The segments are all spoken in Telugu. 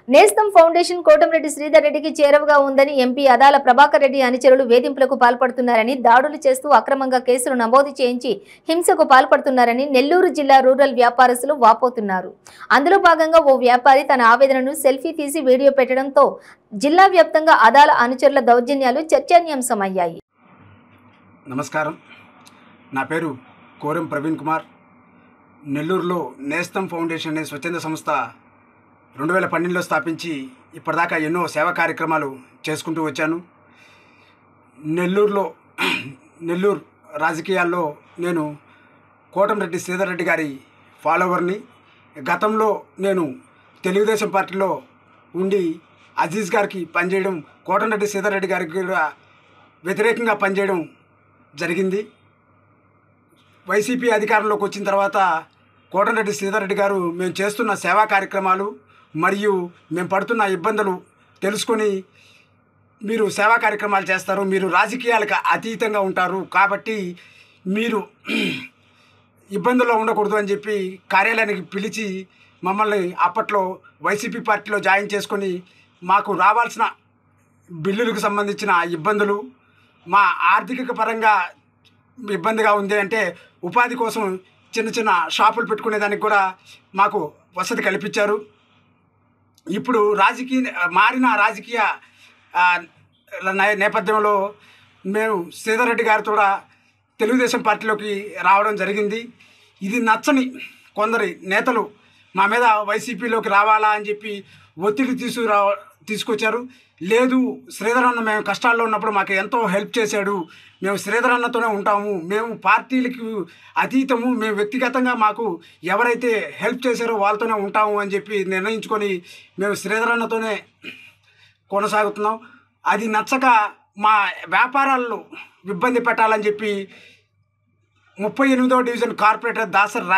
నేస్తం ఫౌండేషన్ కోటమిరెడ్డి శ్రీధర్ రెడ్డికి చేరువగా ఉందని ఎంపీ అదాల ప్రభాకర్ రెడ్డి అనుచరులు వేధింపులకు పాల్పడుతున్నారని, దాడులు చేస్తూ అక్రమంగా కేసులు నమోదు చేయించి హింసకు పాల్పడుతున్నారని నెల్లూరు జిల్లా రూరల్ వ్యాపారస్తులు వాపోతున్నారు. అందులో భాగంగా ఓ వ్యాపారి తన ఆవేదనను సెల్ఫీ తీసి వీడియో పెట్టడంతో జిల్లా వ్యాప్తంగా అదాల అనుచరుల దౌర్జన్యాలు చర్చనీయాంశమయ్యాయి. నమస్కారం, నా పేరు కోరం ప్రవీణ్ కుమార్. నెల్లూరులో నేస్తం ఫౌండేషన్ అనే స్వచ్ఛంద సంస్థ 2012లో స్థాపించి ఇప్పటిదాకా ఎన్నో సేవా కార్యక్రమాలు చేసుకుంటూ వచ్చాను. నెల్లూరు రాజకీయాల్లో నేను కోటమిరెడ్డి శ్రీధర్ రెడ్డి గారి ఫాలోవర్ని. గతంలో నేను తెలుగుదేశం పార్టీలో ఉండి అజీజ్ గారికి పనిచేయడం, కోటమిరెడ్డి శ్రీధర్ రెడ్డి గారికి కూడా వ్యతిరేకంగా పనిచేయడం జరిగింది. వైసీపీ అధికారంలోకి వచ్చిన తర్వాత కోటమిరెడ్డి శ్రీధర్ రెడ్డి గారు మేము చేస్తున్న సేవా కార్యక్రమాలు మరియు మేము పడుతున్న ఇబ్బందులు తెలుసుకొని, మీరు సేవా కార్యక్రమాలు చేస్తారు, మీరు రాజకీయాలకు అతీతంగా ఉంటారు కాబట్టి మీరు ఇబ్బందుల్లో ఉండకూడదు అని చెప్పి కార్యాలయానికి పిలిచి మమ్మల్ని అప్పట్లో వైసీపీ పార్టీలో జాయిన్ చేసుకొని, మాకు రావాల్సిన బిల్లులకు సంబంధించిన ఇబ్బందులు, మా ఆర్థిక పరంగా ఇబ్బందిగా ఉంది అంటే ఉపాధి కోసం చిన్న చిన్న షాపులు పెట్టుకునేదానికి కూడా మాకు వసతి కల్పించారు. ఇప్పుడు మారిన రాజకీయ నేపథ్యంలో మేము శ్రీధర్ రెడ్డి గారితో కూడా తెలుగుదేశం పార్టీలోకి రావడం జరిగింది. ఇది నచ్చని కొందరి నేతలు మా మీద వైసీపీలోకి రావాలా అని చెప్పి ఒత్తిడి తీసుకొచ్చారు. లేదు, శ్రీధర్ అన్న మేము కష్టాల్లో ఉన్నప్పుడు మాకు ఎంతో హెల్ప్ చేశాడు, మేము శ్రీధర్ అన్నతోనే ఉంటాము, మేము పార్టీలకు అతీతము, మేము వ్యక్తిగతంగా మాకు ఎవరైతే హెల్ప్ చేశారో వాళ్ళతోనే ఉంటాము అని చెప్పి నిర్ణయించుకొని మేము శ్రీధర్ అన్నతోనే కొనసాగుతున్నాం. అది నచ్చక మా వ్యాపారాల్లో ఇబ్బంది పెట్టాలని చెప్పి 38వ డివిజన్ కార్పొరేటర్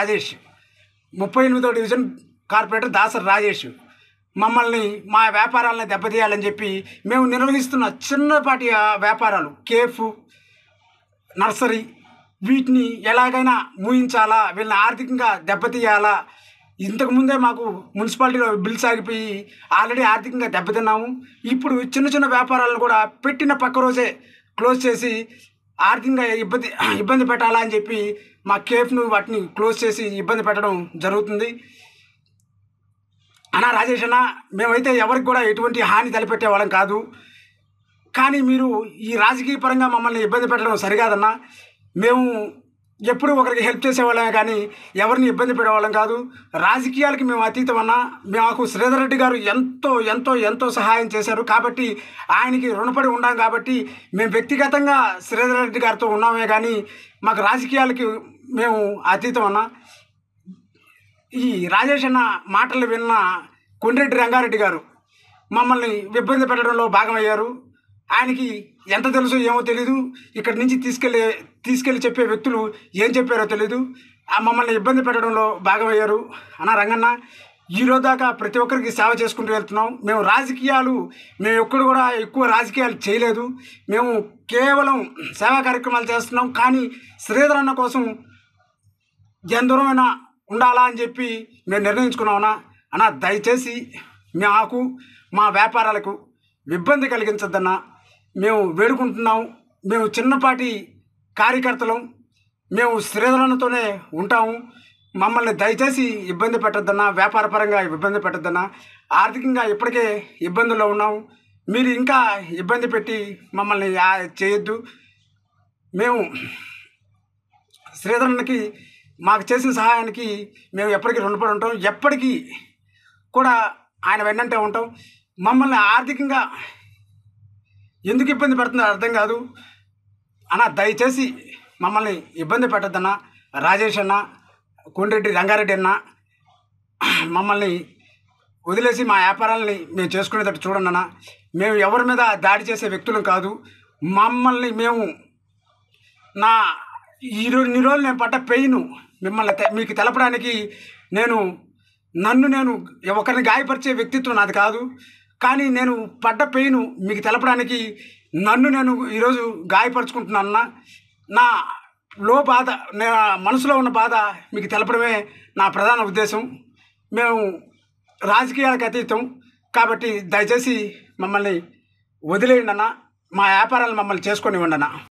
దాసర్ రాజేష్ మమ్మల్ని మా వ్యాపారాలను దెబ్బతీయాలని చెప్పి మేము నిర్వహిస్తున్న చిన్నపాటి వ్యాపారాలు, కేఫ్, నర్సరీ, వీటిని ఎలాగైనా మూయించాలా, వీళ్ళని ఆర్థికంగా దెబ్బతీయాలా. ఇంతకుముందే మాకు మున్సిపాలిటీలో బిల్స్ ఆగిపోయి ఆల్రెడీ ఆర్థికంగా దెబ్బతిన్నాము. ఇప్పుడు చిన్న చిన్న వ్యాపారాలను కూడా పెట్టిన పక్క రోజే క్లోజ్ చేసి ఆర్థికంగా ఇబ్బంది పెట్టాలా అని చెప్పి మా కేఫ్ను వాటిని క్లోజ్ చేసి ఇబ్బంది పెట్టడం జరుగుతుంది. అన్నా రాజేష్ అన్న, మేమైతే ఎవరికి కూడా ఎటువంటి హాని తలపెట్టే వాళ్ళం కాదు, కానీ మీరు ఈ రాజకీయ పరంగా మమ్మల్ని ఇబ్బంది పెట్టడం సరికాదన్నా. మేము ఎప్పుడు ఒకరికి హెల్ప్ చేసేవాళ్ళమే కానీ ఎవరిని ఇబ్బంది పెట్టేవాళ్ళం కాదు. రాజకీయాలకి మేము అతీతం అన్నా. మాకు శ్రీధర్ రెడ్డి గారు ఎంతో ఎంతో ఎంతో సహాయం చేశారు కాబట్టి ఆయనకి రుణపడి ఉన్నాం కాబట్టి మేము వ్యక్తిగతంగా శ్రీధర్ రెడ్డి గారితో ఉన్నామే కానీ మాకు రాజకీయాలకి మేము అతీతం అన్నా. ఈ రాజేష్ అన్న మాటలు విన్న కొండ్రెడ్డి రంగారెడ్డి గారు మమ్మల్ని ఇబ్బంది పెట్టడంలో భాగమయ్యారు. ఆయనకి ఎంత తెలుసో ఏమో తెలీదు, ఇక్కడి నుంచి తీసుకెళ్ళి చెప్పే వ్యక్తులు ఏం చెప్పారో తెలీదు, మమ్మల్ని ఇబ్బంది పెట్టడంలో భాగమయ్యారు. అన్న రంగన్న, ఈరోజు దాకా ప్రతి ఒక్కరికి సేవ చేసుకుంటూ వెళ్తున్నాం. మేము ఎప్పుడు కూడా ఎక్కువ రాజకీయాలు చేయలేదు, మేము కేవలం సేవా కార్యక్రమాలు చేస్తున్నాం. కానీ శ్రీధర్ అన్న కోసం ఎంత దూరమైనా ఉండాలా అని చెప్పి మేము నిర్ణయించుకున్నామన్నా. అన్న, దయచేసి మాకు మా వ్యాపారాలకు ఇబ్బంది కలిగించద్దన్నా, మేము వేడుకుంటున్నాం. మేము చిన్నపాటి కార్యకర్తలం, మేము శ్రీధరన్నతోనే ఉంటాము. మమ్మల్ని దయచేసి ఇబ్బంది పెట్టద్దన్నా, వ్యాపారపరంగా ఇబ్బంది పెట్టద్దన్నా. ఆర్థికంగా ఇప్పటికే ఇబ్బందుల్లో ఉన్నాము, మీరు ఇంకా ఇబ్బంది పెట్టి మమ్మల్ని చేయొద్దు. మేము శ్రీధరన్నకి మాకు చేసిన సహాయానికి మేము ఎప్పటికీ రుణపడి ఉంటాం, ఎప్పటికీ కూడా ఆయన వెన్నంటే ఉంటాం. మమ్మల్ని ఆర్థికంగా ఎందుకు ఇబ్బంది పెడుతుందో అర్థం కాదు అన్న. దయచేసి మమ్మల్ని ఇబ్బంది పెట్టద్దన్న. రాజేష్ అన్న, కొండ్రెడ్డి రంగారెడ్డి అన్న, మమ్మల్ని వదిలేసి మా వ్యాపారాలని మేము చేసుకునేటట్టు చూడండి అన్న. మేము ఎవరి మీద దాడి చేసే వ్యక్తులం కాదు. మమ్మల్ని మేము ఇన్ని రోజులు నేను పడ్డ పెయిన్ మీకు తెలపడానికి నన్ను ఒకరిని గాయపరిచే వ్యక్తిత్వం నాది కాదు. కానీ నేను పడ్డ పెయిన్ మీకు తెలపడానికి నేను ఈరోజు గాయపరుచుకుంటున్నాను. నా మనసులో ఉన్న బాధ మీకు తెలపడమే నా ప్రధాన ఉద్దేశం. మేము రాజకీయాలకు అతీతం, కాబట్టి దయచేసి మమ్మల్ని వదిలేయండి అన్న, మా వ్యాపారాలు మమ్మల్ని చేసుకొని ఇవ్వండి అన్న.